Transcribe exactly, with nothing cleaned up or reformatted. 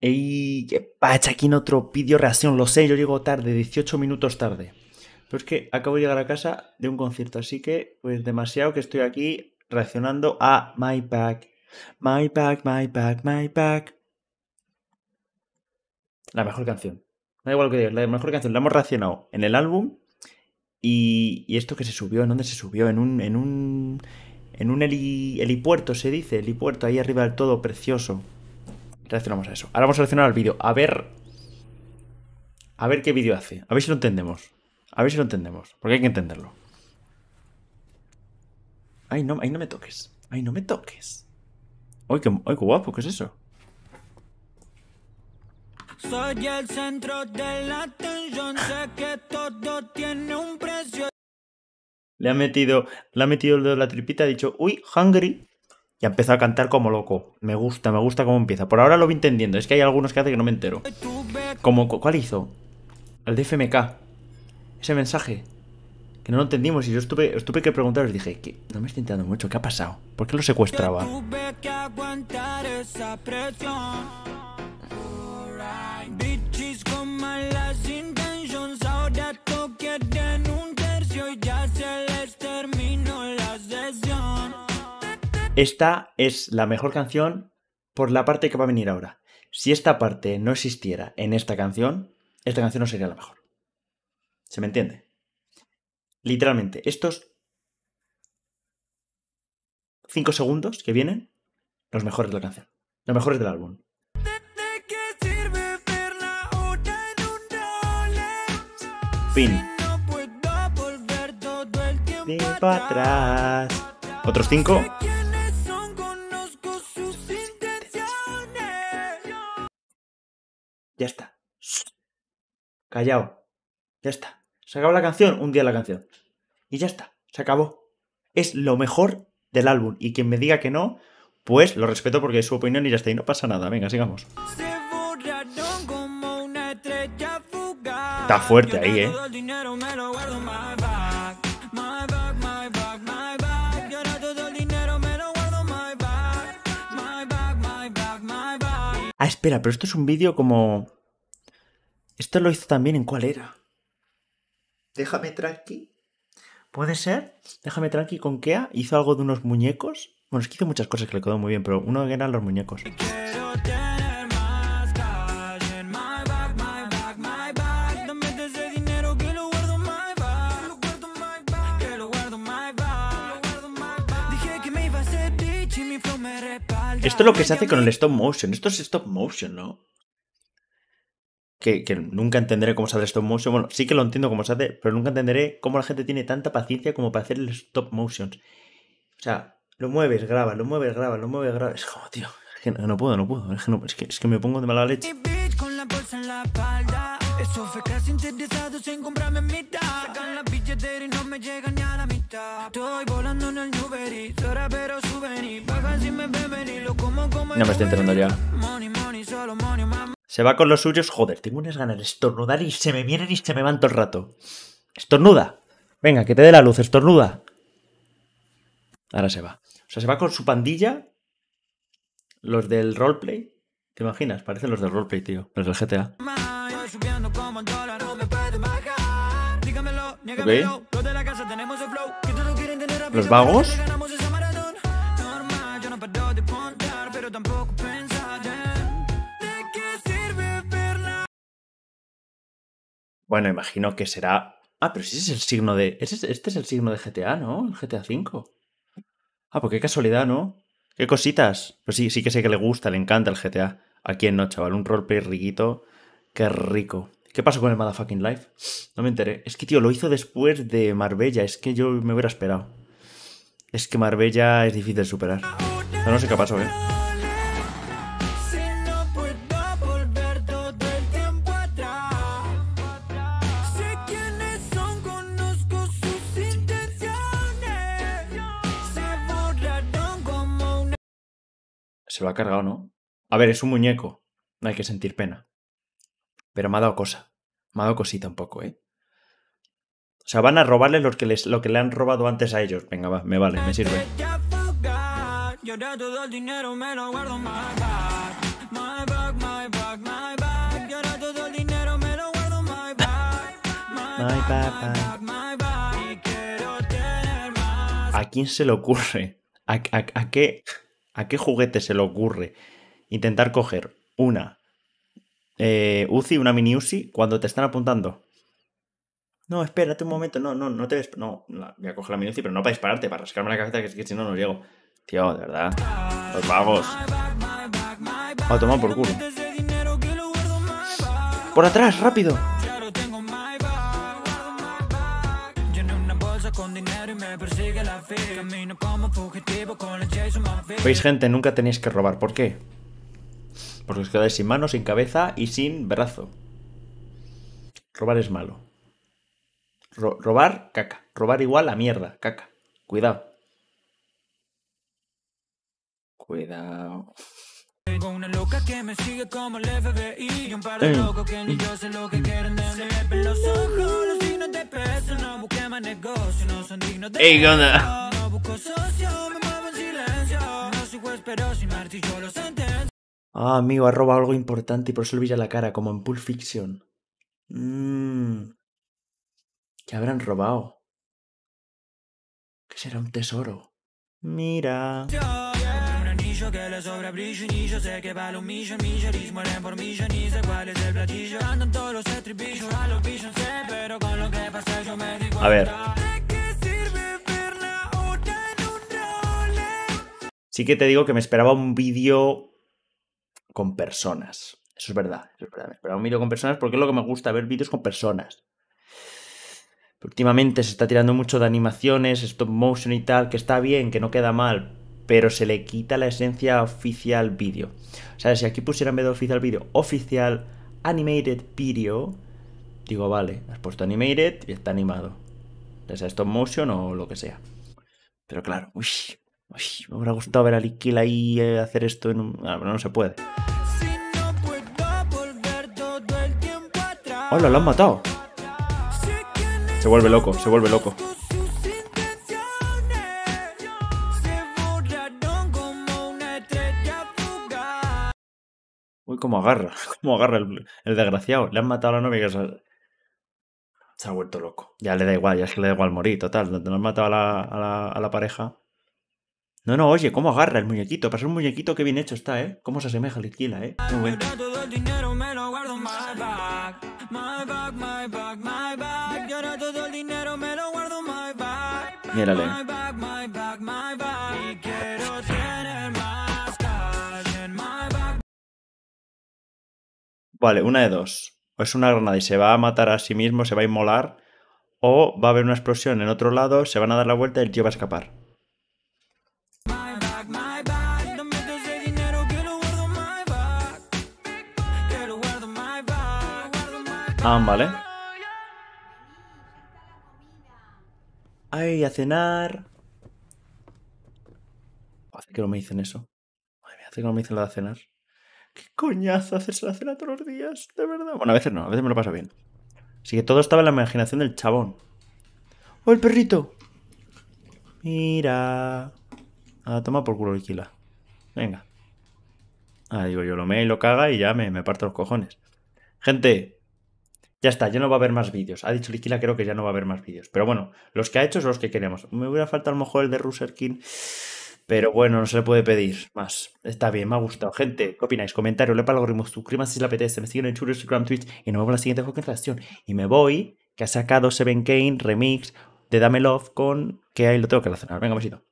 Y qué pacha, aquí en otro vídeo reacción, lo sé, yo llego tarde, dieciocho minutos tarde. Pero es que acabo de llegar a casa de un concierto, así que pues demasiado que estoy aquí reaccionando a My Back. My Back, My Back, My Back. La mejor canción. Da igual lo que digas, la mejor canción. La hemos reaccionado en el álbum. Y, y esto que se subió, ¿en dónde se subió? En un... En un... En un heli, helipuerto se dice, helipuerto, ahí arriba del todo, precioso. Reaccionamos a eso. Ahora vamos a reaccionar al vídeo. A ver... A ver qué vídeo hace. A ver si lo entendemos. A ver si lo entendemos. Porque hay que entenderlo. Ay, no, ay, no me toques. Ay, no me toques. Ay, qué, ay, qué guapo, ¿qué es eso? Soy el centro de la atención, sé que todo tiene un precio. Le ha metido, le ha metido el dedo en la tripita, ha dicho, uy, hungry. Y ha empezado a cantar como loco. Me gusta, me gusta cómo empieza. Por ahora lo voy entendiendo. Es que hay algunos que hace que no me entero. Como, ¿cuál hizo? El de F M K. Ese mensaje. Que no lo entendimos. Y yo estuve, estuve que preguntaros. Dije, que no me estoy enterando mucho. ¿Qué ha pasado? ¿Por qué lo secuestraba? Tuve que aguantar esa presión. Bitches con malas intentions. Ahora todos quieren un tercio y ya se les terminó la sesión. Esta es la mejor canción por la parte que va a venir ahora. Si esta parte no existiera en esta canción, esta canción no sería la mejor. ¿Se me entiende? Literalmente, estos cinco segundos que vienen, los mejores de la canción. Los mejores del álbum. Fin. Tiempo atrás. Otros cinco. Ya está. Callao. Ya está. Se acabó la canción, un día la canción. Y ya está. Se acabó. Es lo mejor del álbum. Y quien me diga que no, pues lo respeto porque es su opinión y ya está. Y no pasa nada. Venga, sigamos. Está fuerte ahí, ¿eh? Ah, espera, pero esto es un vídeo como... Esto lo hizo también en ¿cuál era? Déjame tranqui. ¿Puede ser? Déjame tranqui con Kea. Hizo algo de unos muñecos. Bueno, es que hizo muchas cosas que le quedó muy bien, pero uno que eran los muñecos. Esto es lo que se hace con el stop motion. Esto es stop motion, ¿no? Que, que nunca entenderé cómo se hace el stop motion. Bueno, sí que lo entiendo cómo se hace, pero nunca entenderé cómo la gente tiene tanta paciencia como para hacer el stop motion. O sea, lo mueves, grabas, lo mueves, grabas, lo mueves, grabas. Es como, tío, es que no, no puedo, no puedo. Es que, no, es, que, es que me pongo de mala leche. Eso fue casi interesados en comprarme mitad. Sacan la billetera y no me llegan ni a la mitad. Estoy volando en el Uber y ahora pero suben y pagan si me beben y lo como como. No me estoy enterando ya. Money, money, solo money, mama. Se va con los suyos. Joder, tengo unas ganas de estornudar y se me vienen y se me van todo el rato. Estornuda. Venga, que te dé la luz, estornuda. Ahora se va. O sea, se va con su pandilla. Los del roleplay. ¿Te imaginas? Parecen los del roleplay, tío. Los del G T A. Okay. Los vagos. Bueno, imagino que será... Ah, pero si ese es el signo de... Este es el signo de G T A, ¿no? El G T A cinco. Ah, pues qué casualidad, ¿no? Qué cositas. Pues sí, sí que sé que le gusta, le encanta el G T A. ¿A quién no, chaval? Un roleplay riquito. Qué rico. ¿Qué pasó con el Motherfucking Life? No me enteré. Es que, tío, lo hizo después de Marbella. Es que yo me hubiera esperado. Es que Marbella es difícil de superar. No, no sé qué pasó, ¿eh? Se lo ha cargado, ¿no? A ver, es un muñeco. No hay que sentir pena. Pero me ha dado cosa. Me ha dado cosita un poco, ¿eh? O sea, van a robarle lo que, les, lo que le han robado antes a ellos. Venga, va, me vale, me sirve. my bag, my bag. ¿A quién se le ocurre? ¿A, a, a, qué, ¿A qué juguete se le ocurre intentar coger una eh, U C I, una mini U C I, cuando te están apuntando? No, espérate un momento, no, no, no te ves. No, no, voy a coger la mini U C I, pero no para dispararte, para rascarme la cabeza, que es que si no, no llego. Tío, de verdad. Los vagos. A tomar por culo. ¡Por atrás, rápido! ¿Veis, gente? Nunca tenéis que robar. ¿Por qué? Porque os quedáis sin mano, sin cabeza y sin brazo. Robar es malo. Ro- robar, caca. Robar igual a mierda, caca. Cuidado. Cuidado. Tengo una loca que me sigue como el F B I y un par de locos que ni yo sé lo que quieren de mí. Se ven los ojos, los signos de peso, no busqué más negocio, no son dignos de ¡Ey, qué onda! No busco socio, me muevo en silencio, no soy juez pero sin martillo lo sentencio. Ah, amigo, ha robado algo importante y por eso le brilla la cara, como en Pulp Fiction. Mmm. ¿Qué habrán robado? ¿Qué será un tesoro? Mira. Un anillo que le sobra brillo y ni yo sé que vale un millón, millones mueren por millón y sé cuál es el platillo. Andan todos los estribillos a los billones, pero con lo que pasa yo me digo. A ver. Sí que te digo que me esperaba un vídeo con personas. Eso es verdad, eso es verdad. Me esperaba un vídeo con personas porque es lo que me gusta, ver vídeos con personas. Últimamente se está tirando mucho de animaciones, stop motion y tal, que está bien, que no queda mal, pero se le quita la esencia oficial vídeo. O sea, si aquí pusieran en vez de oficial vídeo, oficial animated video, digo, vale, has puesto animated y está animado. Ya sea stop motion o lo que sea. Pero claro, uy, uy, me hubiera gustado ver a Liquil ahí eh, hacer esto en un... Ah, pero no se puede. ¡Hola, lo han matado! Se vuelve loco, se vuelve loco. Uy, cómo agarra, cómo agarra el, el desgraciado. Le han matado a la novia que se, se ha vuelto loco. Ya le da igual, ya es que le da igual morir, total. Donde no han matado a la, a la, a la pareja. No, no, oye, cómo agarra el muñequito. Para ser un muñequito, qué bien hecho está, ¿eh? Cómo se asemeja a Liquila, ¿eh? Muy bueno. Mírale. Vale, una de dos. O es una granada y se va a matar a sí mismo, se va a inmolar. O va a haber una explosión en otro lado, se van a dar la vuelta y el tío va a escapar. Ah, vale. Ay, a cenar. Hace que no me dicen eso. Madre mía, hace que no me dicen lo de cenar. Qué coñazo hacerse la cena todos los días, de verdad. Bueno, a veces no, a veces me lo paso bien. Así que todo estaba en la imaginación del chabón. ¡Oh, el perrito! Mira. Ah, toma por culo, Liquila. Venga. Ah, digo, yo lo meo y lo caga y ya me, me parto los cojones. Gente, ya está, ya no va a haber más vídeos. Ha dicho Liquila, creo que ya no va a haber más vídeos. Pero bueno, los que ha hecho son los que queremos. Me hubiera faltado a lo mejor el de Ruserkin. Pero bueno, no se le puede pedir más. Está bien, me ha gustado. Gente, ¿qué opináis? Comentario, le para el algoritmo, suscríbanse si les apetece. Me siguen en Twitter, Instagram, Twitch. Y nos vemos en la siguiente reacción. Y me voy, que ha sacado Seven Kane remix de Dame Love con que ahí lo tengo que relacionar. Venga, un besito.